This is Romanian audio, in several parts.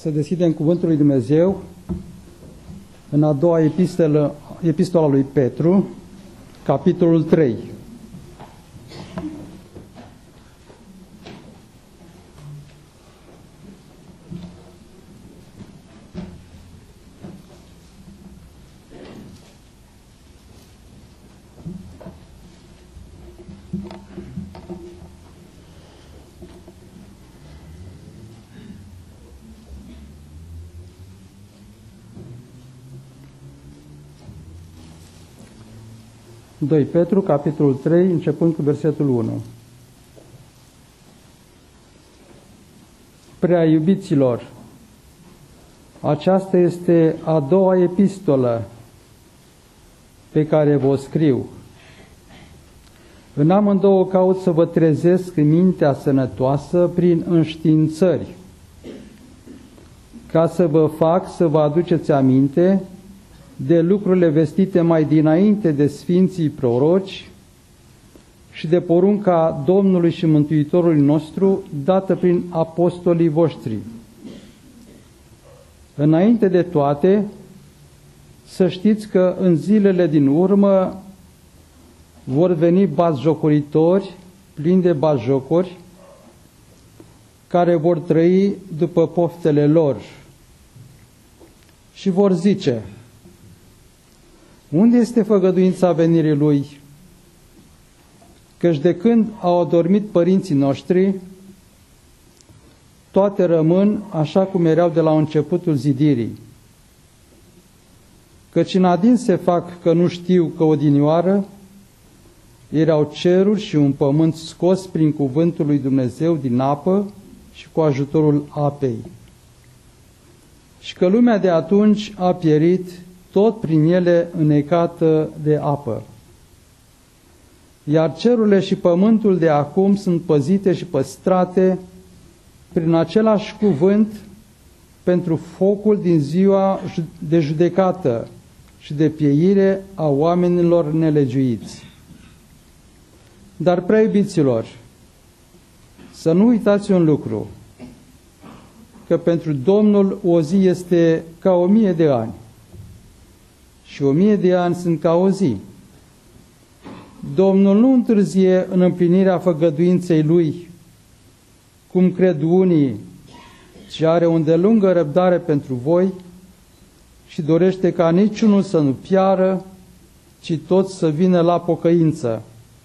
Să deschidem Cuvântul lui Dumnezeu în a doua epistola lui Petru, capitolul 3. Doi Petru, capitolul 3, începând cu versetul 1. Prea iubiților, aceasta este a doua epistolă pe care vă scriu. În amândouă caut să vă trezesc mintea sănătoasă prin înștiințări, ca să vă fac să vă aduceți aminte de lucrurile vestite mai dinainte de Sfinții Proroci și de porunca Domnului și Mântuitorului nostru dată prin apostolii voștri. Înainte de toate, să știți că în zilele din urmă vor veni batjocoritori plini de batjocori, care vor trăi după poftele lor și vor zice: unde este făgăduința venirii Lui? Căci de când au adormit părinții noștri, toate rămân așa cum erau de la începutul zidirii. Căci în adins se fac că nu știu că odinioară erau ceruri și un pământ scos prin cuvântul lui Dumnezeu din apă și cu ajutorul apei. Și că lumea de atunci a pierit tot prin ele înnecată de apă. Iar cerurile și pământul de acum sunt păzite și păstrate prin același cuvânt pentru focul din ziua de judecată și de pieire a oamenilor nelegiuiți. Dar, prea iubiților, să nu uitați un lucru, că pentru Domnul o zi este ca 1000 de ani și 1000 de ani sunt ca o zi. Domnul nu întârzie în împlinirea făgăduinței Lui, cum cred unii, ci are o îndelungă răbdare pentru voi și dorește ca niciunul să nu piară, ci toți să vină la pocăință.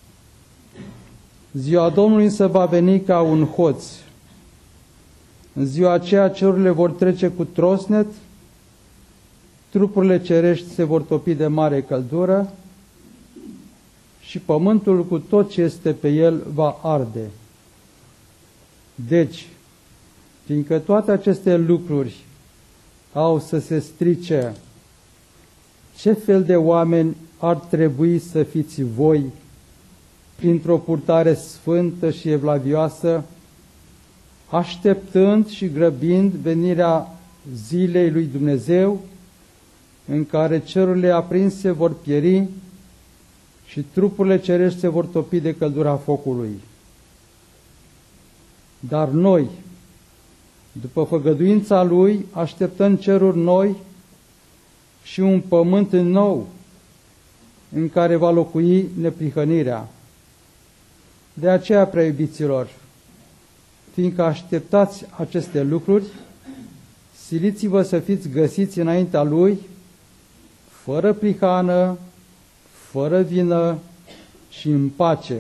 Ziua Domnului însă va veni ca un hoț. În ziua aceea cerurile vor trece cu trosnet, trupurile cerești se vor topi de mare căldură și pământul cu tot ce este pe el va arde. Deci, fiindcă toate aceste lucruri au să se strice, ce fel de oameni ar trebui să fiți voi printr-o purtare sfântă și evlavioasă, așteptând și grăbind venirea zilei lui Dumnezeu, în care cerurile aprinse vor pieri și trupurile cerești se vor topi de căldura focului. Dar noi, după făgăduința Lui, așteptăm ceruri noi și un pământ nou, în care va locui neprihănirea. De aceea, prea iubiților, fiindcă așteptați aceste lucruri, siliți-vă să fiți găsiți înaintea Lui, fără prihană, fără vină și în pace.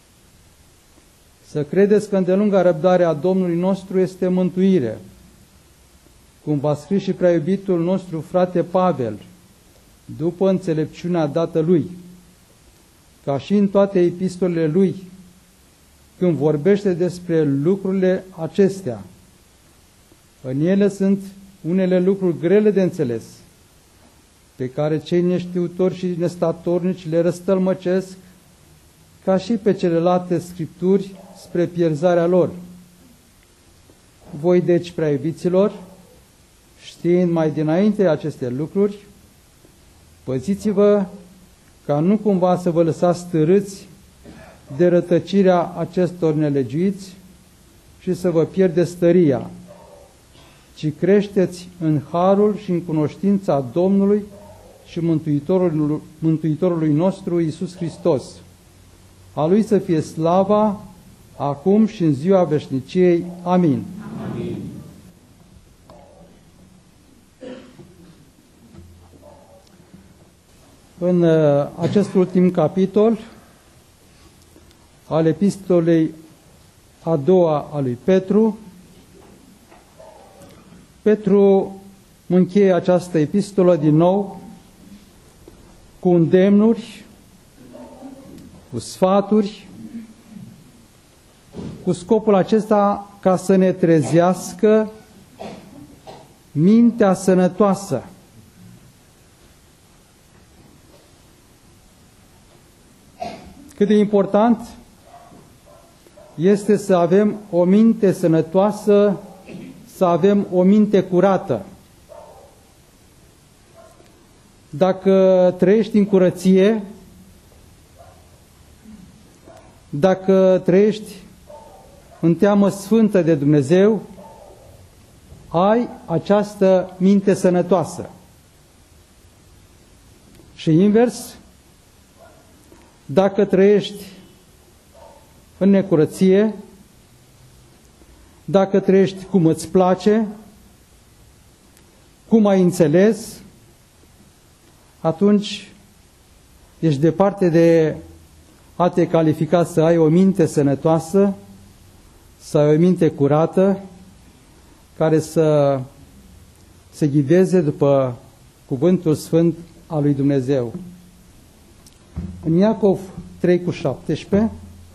Să credeți că îndelunga răbdare a Domnului nostru este mântuire, cum v-a scris și prea iubitul nostru frate Pavel, după înțelepciunea dată lui, ca și în toate epistolele lui, când vorbește despre lucrurile acestea. În ele sunt unele lucruri grele de înțeles, pe care cei neștiutori și nestatornici le răstălmăcesc, ca și pe celelalte scripturi spre pierzarea lor. Voi deci, prea iubiților, știind mai dinainte aceste lucruri, păziți-vă ca nu cumva să vă lăsați târâți de rătăcirea acestor nelegiuiți și să vă pierdeți stăria. ci creșteți în harul și în cunoștința Domnului și Mântuitorului nostru Iisus Hristos. A Lui să fie slava, acum și în ziua veșniciei. Amin. Amin. În acest ultim capitol al epistolei a doua a lui Petru, Petru încheie această epistolă din nou cu îndemnuri, cu sfaturi, cu scopul acesta ca să ne trezească mintea sănătoasă. Cât de important este să avem o minte sănătoasă, să avem o minte curată. Dacă trăiești în curăție, dacă trăiești în teamă sfântă de Dumnezeu, ai această minte sănătoasă. Și invers, dacă trăiești în necurăție, dacă trăiești cum îți place, cum ai înțeles, atunci ești departe de a te califica să ai o minte sănătoasă, să ai o minte curată, care să se ghideze după cuvântul sfânt al lui Dumnezeu. În Iacov 3:17,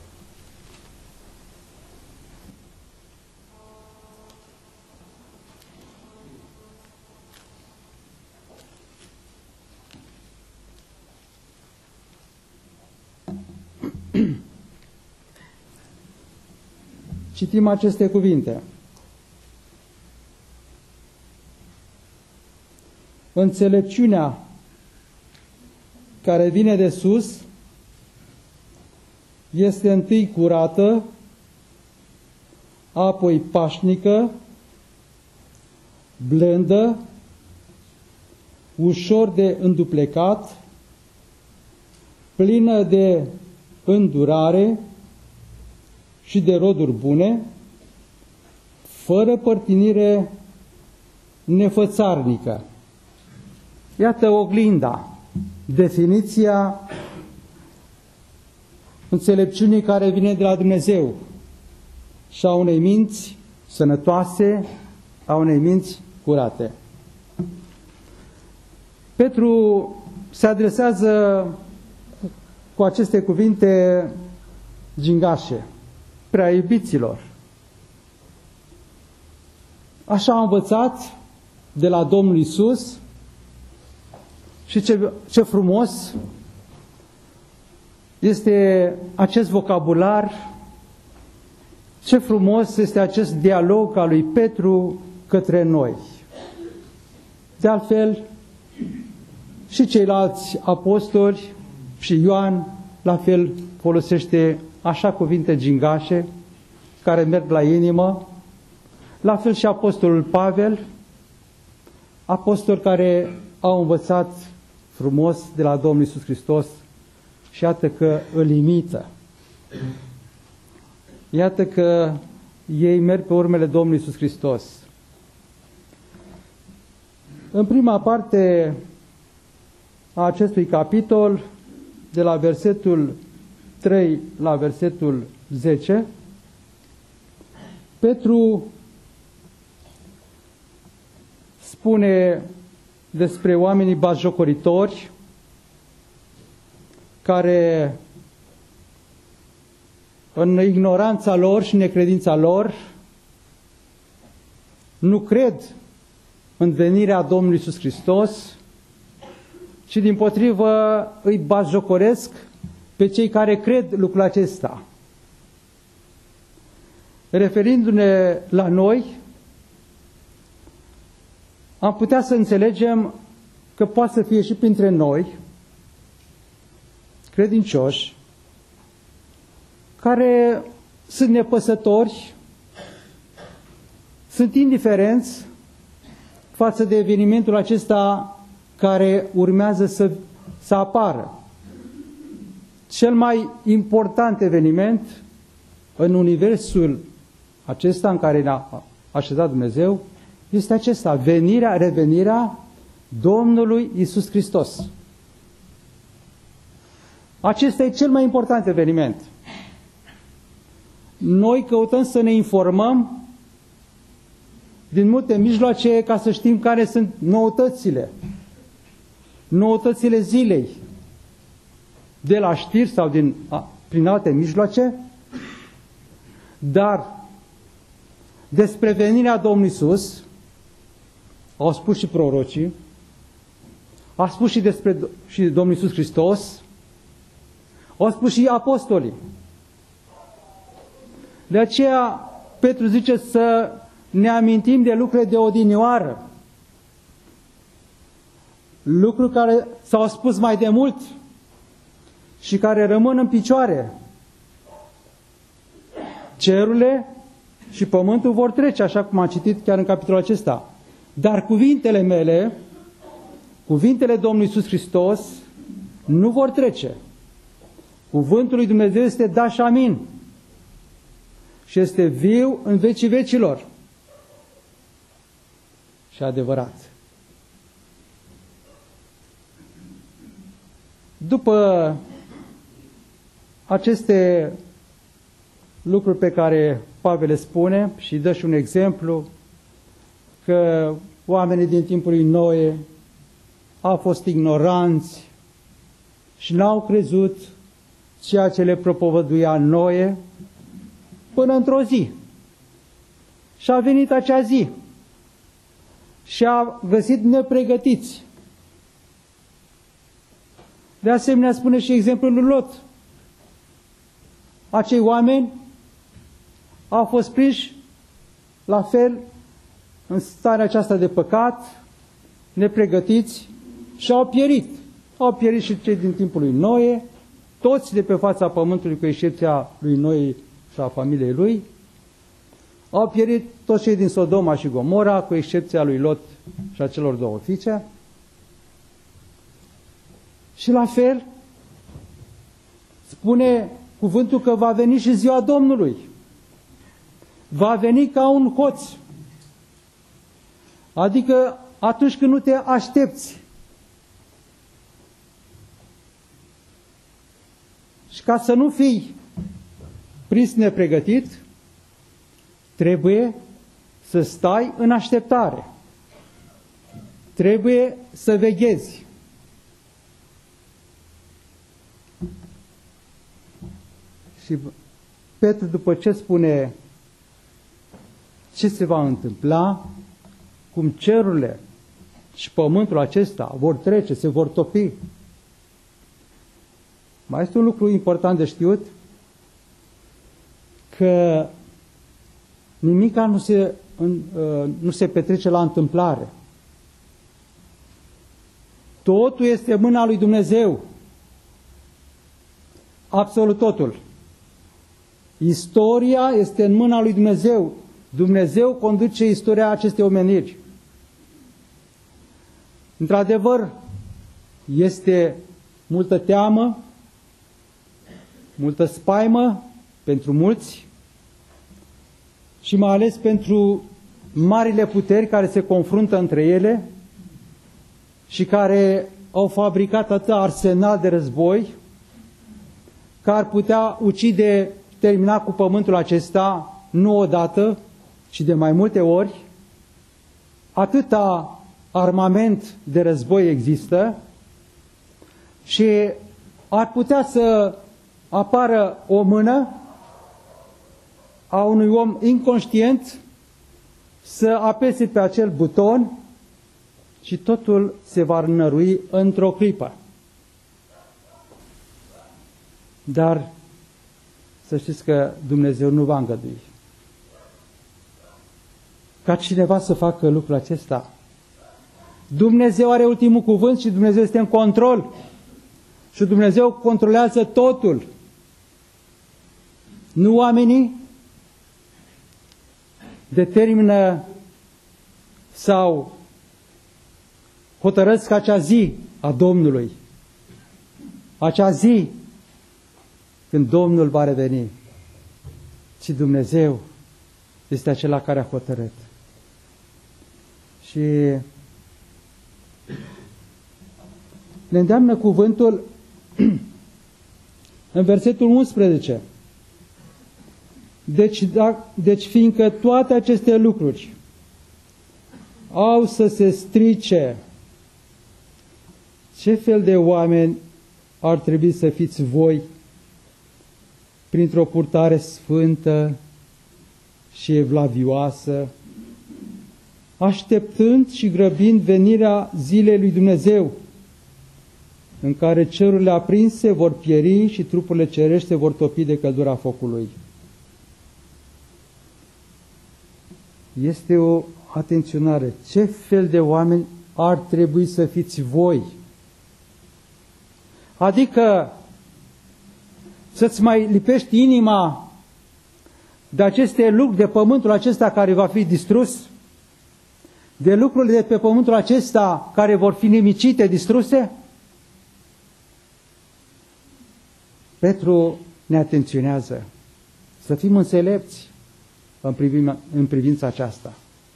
citim aceste cuvinte. Înțelepciunea care vine de sus este întâi curată, apoi pașnică, blândă, ușor de înduplecat, plină de îndurare și de roduri bune, fără părtinire nefățarnică. Iată oglinda, definiția înțelepciunii care vine de la Dumnezeu și a unei minți sănătoase, a unei minți curate. Petru se adresează cu aceste cuvinte gingașe, prea iubiților. Așa am învățat de la Domnul Iisus și ce frumos este acest vocabular, ce frumos este acest dialog al lui Petru către noi. De altfel, și ceilalți apostoli și Ioan la fel folosește așa cuvinte gingașe care merg la inimă, la fel și apostolul Pavel, apostoli care au învățat frumos de la Domnul Iisus Hristos și iată că îl imită. Iată că ei merg pe urmele Domnului Iisus Hristos. În prima parte a acestui capitol, de la versetul 3 la versetul 10, Petru spune despre oamenii batjocoritori care în ignoranța lor și necredința lor nu cred în venirea Domnului Iisus Hristos, ci dimpotrivă îi batjocoresc pe cei care cred lucrul acesta. Referindu-ne la noi, am putea să înțelegem că poate să fie și printre noi credincioși care sunt nepăsători, sunt indiferenți față de evenimentul acesta care urmează să apară. Cel mai important eveniment în universul acesta în care ne-a așezat Dumnezeu este acesta, revenirea Domnului Iisus Hristos. Acesta e cel mai important eveniment. Noi căutăm să ne informăm din multe mijloace ca să știm care sunt noutățile zilei, de la știri sau prin alte mijloace, dar despre venirea Domnului Iisus au spus și prorocii, a spus și Domnul Iisus Hristos, au spus și apostolii. De aceea Petru zice să ne amintim de lucrurile de odinioară, lucruri care s-au spus mai de mult și care rămân în picioare. Cerurile și pământul vor trece, așa cum am citit chiar în capitolul acesta. Dar cuvintele mele, cuvintele Domnului Iisus Hristos, nu vor trece. Cuvântul lui Dumnezeu este da și amin. Și este viu în vecii vecilor. Și adevărat. După aceste lucruri pe care Pavel le spune și dă și un exemplu că oamenii din timpul lui Noe au fost ignoranți și n-au crezut ceea ce le propovăduia Noe până într-o zi. Și a venit acea zi și a găsit nepregătiți. De asemenea, spune și exemplul lui Lot. Acei oameni au fost prinși la fel în starea aceasta de păcat, nepregătiți și au pierit. Au pierit și cei din timpul lui Noe, toți de pe fața pământului, cu excepția lui Noe și a familiei lui. Au pierit toți cei din Sodoma și Gomora, cu excepția lui Lot și a celor două fiice. Și la fel spune cuvântul că va veni și ziua Domnului. Va veni ca un hoț. Adică atunci când nu te aștepți. Și ca să nu fii prins nepregătit, trebuie să stai în așteptare. Trebuie să veghezi. Și Petru, după ce spune ce se va întâmpla, cum cerurile și pământul acesta vor trece, se vor topi. Mai este un lucru important de știut, că nimica nu se petrece la întâmplare. Totul este în mâna lui Dumnezeu. Absolut totul. Istoria este în mâna lui Dumnezeu. Dumnezeu conduce istoria acestei omeniri. Într-adevăr, este multă teamă, multă spaimă pentru mulți și mai ales pentru marile puteri care se confruntă între ele și care au fabricat atât arsenal de război că ar putea ucide, termina cu pământul acesta nu odată, ci de mai multe ori. Atâta armament de război există și ar putea să apară o mână a unui om inconștient să apese pe acel buton și totul se va înărui într-o clipă. Dar să știți că Dumnezeu nu va îngădui ca cineva să facă lucrul acesta. Dumnezeu are ultimul cuvânt și Dumnezeu este în control. Și Dumnezeu controlează totul. Nu oamenii determină sau hotărăsc acea zi a Domnului, acea zi când Domnul va reveni. Și Dumnezeu este acela care a hotărât. Și ne îndeamnă cuvântul în versetul 11. Deci fiindcă toate aceste lucruri au să se strice, ce fel de oameni ar trebui să fiți voi printr-o purtare sfântă și evlavioasă, așteptând și grăbind venirea zilei lui Dumnezeu, în care cerurile aprinse vor pieri și trupurile cerești se vor topi de căldura focului. Este o atenționare. Ce fel de oameni ar trebui să fiți voi? Adică să-ți mai lipești inima de aceste lucruri, de pământul acesta care va fi distrus, de lucrurile de pe pământul acesta care vor fi nimicite, distruse? Petru ne atenționează să fim înțelepți în privința aceasta.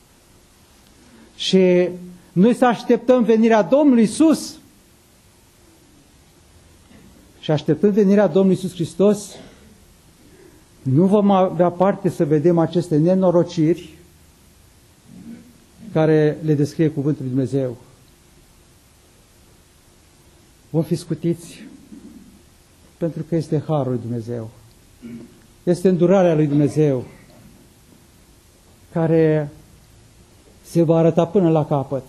Și noi să așteptăm venirea Domnului Iisus. Și așteptând venirea Domnului Iisus Hristos, nu vom avea parte să vedem aceste nenorociri care le descrie Cuvântul lui Dumnezeu. Vom fi scutiți pentru că este harul lui Dumnezeu. Este îndurarea lui Dumnezeu care se va arăta până la capăt.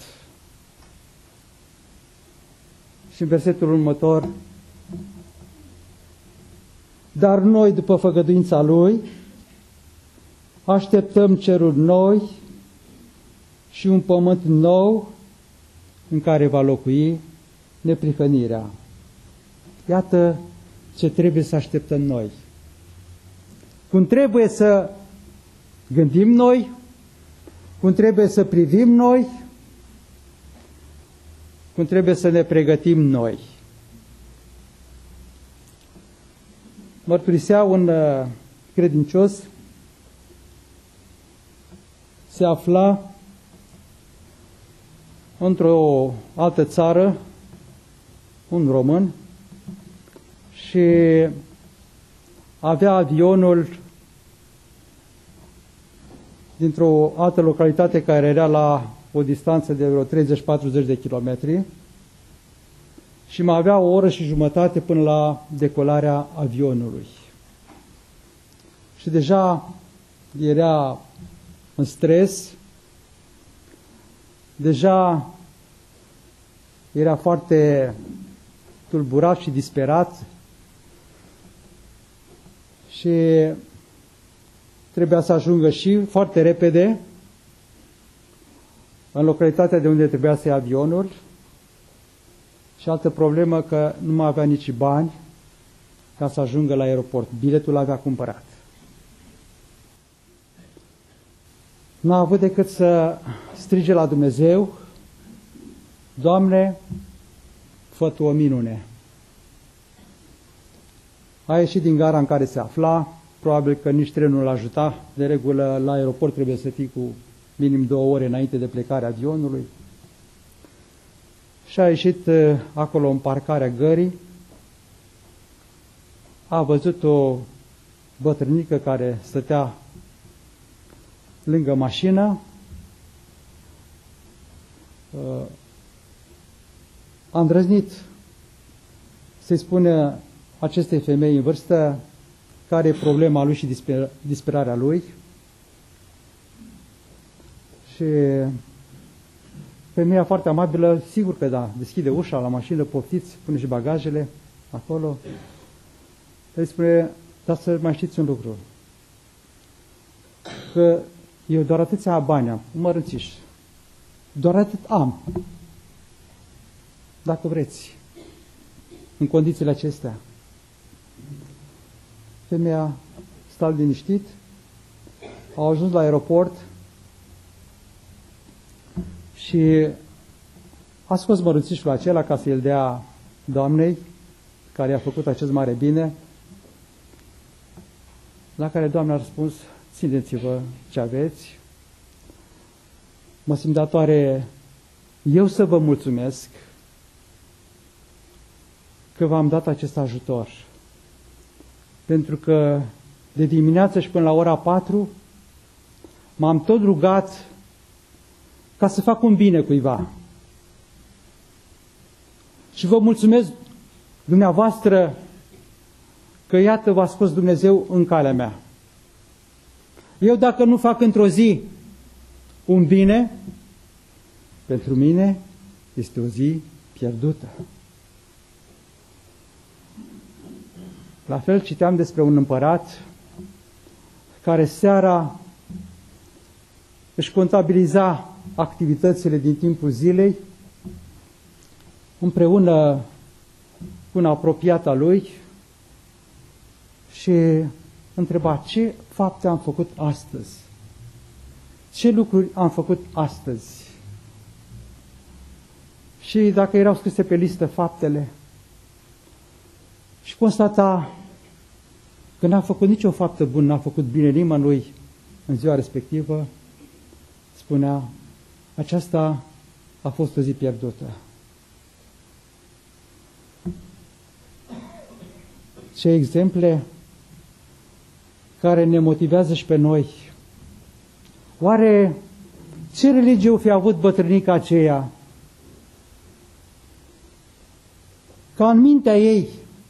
Și în versetul următor, dar noi, după făgăduința Lui, așteptăm ceruri noi și un pământ nou în care va locui neprihănirea. Iată ce trebuie să așteptăm noi. Cum trebuie să gândim noi, cum trebuie să privim noi, cum trebuie să ne pregătim noi. Mărturisea un credincios, se afla într-o altă țară, un român, și avea avionul dintr-o altă localitate care era la o distanță de vreo 30-40 de kilometri și mai avea o oră și jumătate până la decolarea avionului. Și deja era în stres, deja era foarte tulburat și disperat și trebuia să ajungă și foarte repede în localitatea de unde trebuia să ia avionul. Și altă problemă că nu mai avea nici bani ca să ajungă la aeroport. Biletul l-avea cumpărat. N-a avut decât să strige la Dumnezeu: Doamne, fă Tu o minune. A ieșit din gara în care se afla, probabil că nici trenul nu l-ajuta. De regulă, la aeroport trebuie să fii cu minim 2 ore înainte de plecarea avionului. Și a ieșit acolo în parcarea gării, a văzut o bătrânică care stătea lângă mașină, a îndrăznit să-i spune acestei femei în vârstă care e problema lui și disperarea lui. Și femeia foarte amabilă, sigur că da, deschide ușa la mașină, poftiți, pune și bagajele acolo. Îi spune: dar să mai știți un lucru, că eu doar atâția bani am, mărânțiș, doar atât am. Dacă vreți, în condițiile acestea. Femeia stă liniștit, au ajuns la aeroport și a scos mărunțișul acela ca să-l dea Doamnei, care i-a făcut acest mare bine, la care Doamna a răspuns, țineți-vă ce aveți, mă simt datoare eu să vă mulțumesc că v-am dat acest ajutor, pentru că de dimineață și până la ora 4 m-am tot rugat ca să fac un bine cuiva. Și vă mulțumesc dumneavoastră că iată v-a scos Dumnezeu în calea mea. Eu dacă nu fac într-o zi un bine, pentru mine este o zi pierdută. La fel citeam despre un împărat care seara își contabiliza activitățile din timpul zilei împreună cu un apropiat al lui și întreba ce fapte am făcut astăzi, ce lucruri am făcut astăzi. Și dacă erau scrise pe listă faptele, și constata că n-a făcut nicio faptă bună, n-a făcut bine nimănui în ziua respectivă, spunea, aceasta a fost o zi pierdută. Ce exemple care ne motivează și pe noi. Oare ce religie o fi avut bătrânica aceea? Ca în mintea ei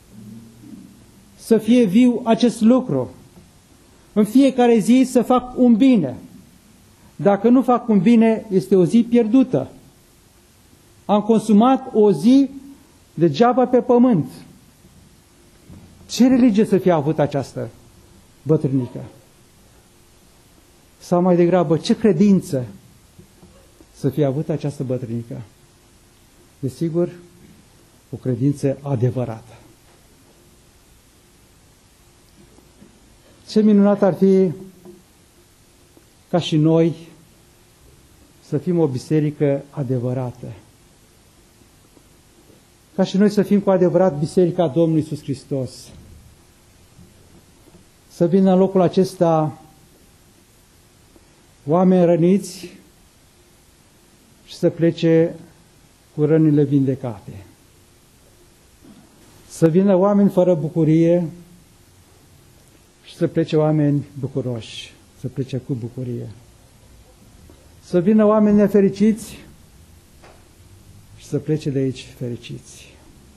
să fie viu acest lucru. În fiecare zi să fac un bine. Dacă nu fac un bine, este o zi pierdută. Am consumat o zi degeaba pe pământ. Ce religie să fie avut această bătrânică? Sau mai degrabă, ce credință să fie avut această bătrânică? Desigur, o credință adevărată. Ce minunat ar fi ca și noi să fim o biserică adevărată. Ca și noi să fim cu adevărat Biserica Domnului Iisus Hristos. Să vină în locul acesta oameni răniți și să plece cu rănile vindecate. Să vină oameni fără bucurie și să plece oameni bucuroși, să plece cu bucurie. Să vină oameni nefericiți și să plece de aici fericiți.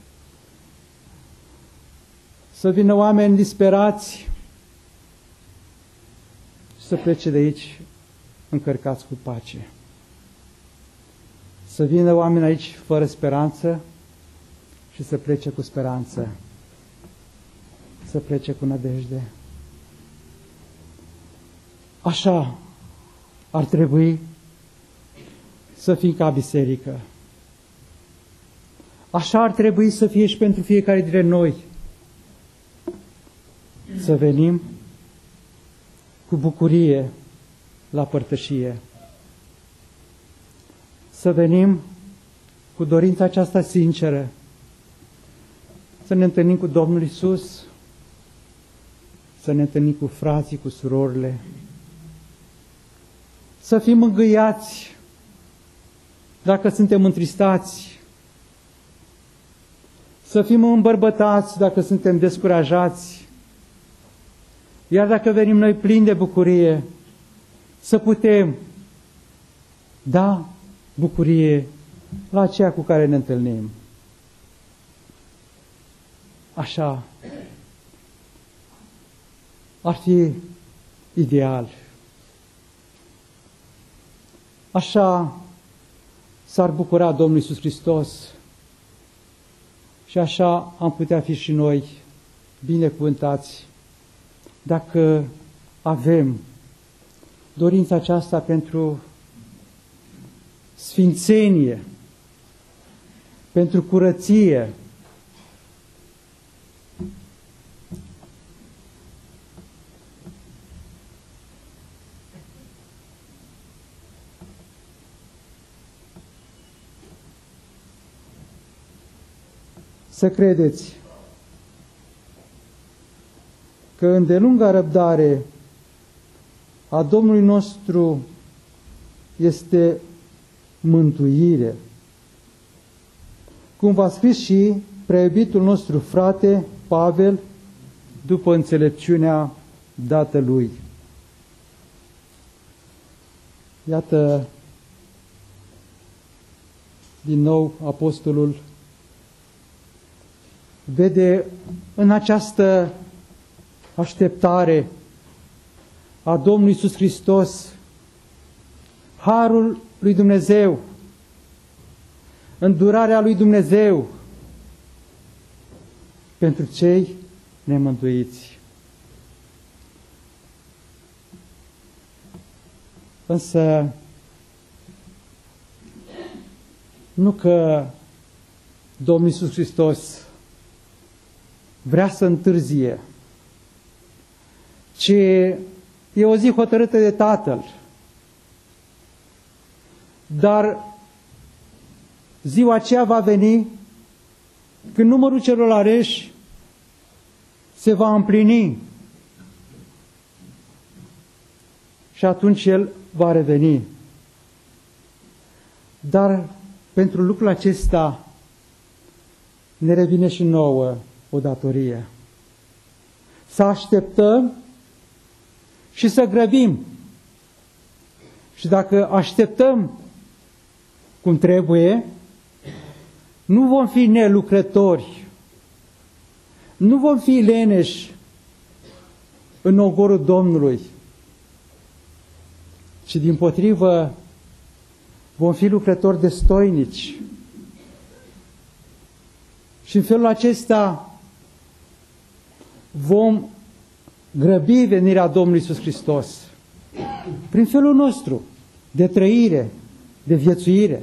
Să vină oameni disperați și să plece de aici încărcați cu pace. Să vină oameni aici fără speranță și să plece cu speranță. Să plece cu nădejde. Așa ar trebui să fim ca biserică. Așa ar trebui să fie și pentru fiecare dintre noi. Să venim cu bucurie la părtășie. Să venim cu dorința aceasta sinceră. Să ne întâlnim cu Domnul Iisus, să ne întâlnim cu frații, cu surorile, să fim mângâiați dacă suntem întristați, să fim îmbărbătați dacă suntem descurajați, iar dacă venim noi plini de bucurie, să putem da bucurie la aceea cu care ne întâlnim. Așa ar fi ideal. Așa s-ar bucura Domnul Iisus Hristos și așa am putea fi și noi binecuvântați dacă avem dorința aceasta pentru sfințenie, pentru curăție, să credeți că îndelunga răbdare a Domnului nostru este mântuire, cum v-a scris și preiubitul nostru frate Pavel după înțelepciunea dată lui. Iată, din nou, apostolul vede în această așteptare a Domnului Iisus Hristos harul lui Dumnezeu, îndurarea lui Dumnezeu pentru cei nemântuiți. Însă, nu că Domnul Iisus Hristos vrea să întârzie, ci e o zi hotărâtă de Tatăl. Dar ziua aceea va veni când numărul celor aleși se va împlini și atunci El va reveni. Dar pentru lucrul acesta ne revine și nouă o datorie. Să așteptăm și să grăbim. Și dacă așteptăm cum trebuie, nu vom fi nelucrători, nu vom fi leneși în ogorul Domnului, ci dimpotrivă vom fi lucrători destoinici. Și în felul acesta vom grăbi venirea Domnului Iisus Hristos prin felul nostru de trăire, de viețuire.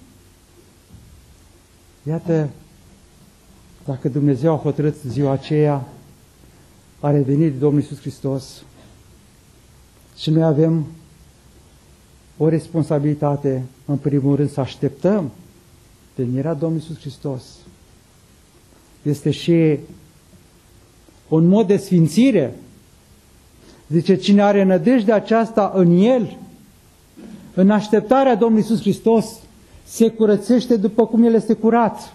Iată, dacă Dumnezeu a hotărât ziua aceea a revenit Domnul Iisus Hristos și noi avem o responsabilitate, în primul rând, să așteptăm venirea Domnului Iisus Hristos. Este și un mod de sfințire. Zice, cine are nădejdea aceasta în El, în așteptarea Domnului Iisus Hristos, se curățește după cum El este curat.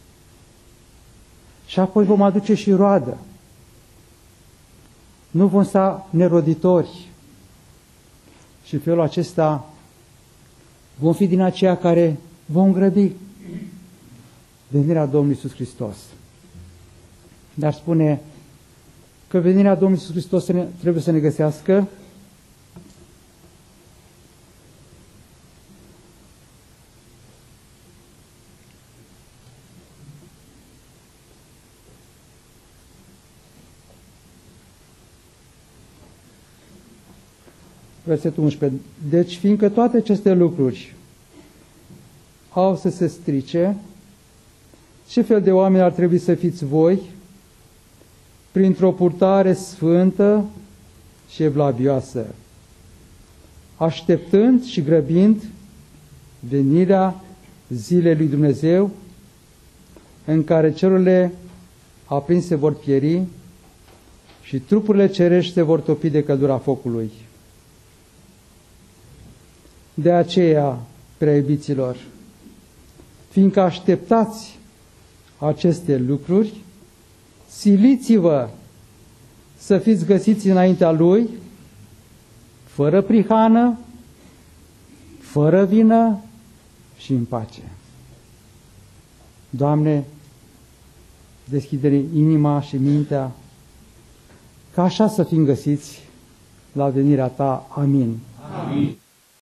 Și apoi vom aduce și roadă. Nu vom sta neroditori. Și în felul acesta vom fi din aceia care vom grăbi venirea Domnului Iisus Hristos. Dar spune că venirea Domnului Iisus Hristos trebuie să ne găsească versetul 11. Deci, fiindcă toate aceste lucruri au să se strice, ce fel de oameni ar trebui să fiți voi printr-o purtare sfântă și evlavioasă, așteptând și grăbind venirea zilei lui Dumnezeu, în care cerurile aprinse vor pieri și trupurile cerești se vor topi de căldura focului. De aceea, prea iubiților, fiindcă așteptați aceste lucruri, siliți-vă să fiți găsiți înaintea Lui, fără prihană, fără vină și în pace. Doamne, deschide inima și mintea, ca așa să fim găsiți la venirea Ta. Amin. Amin.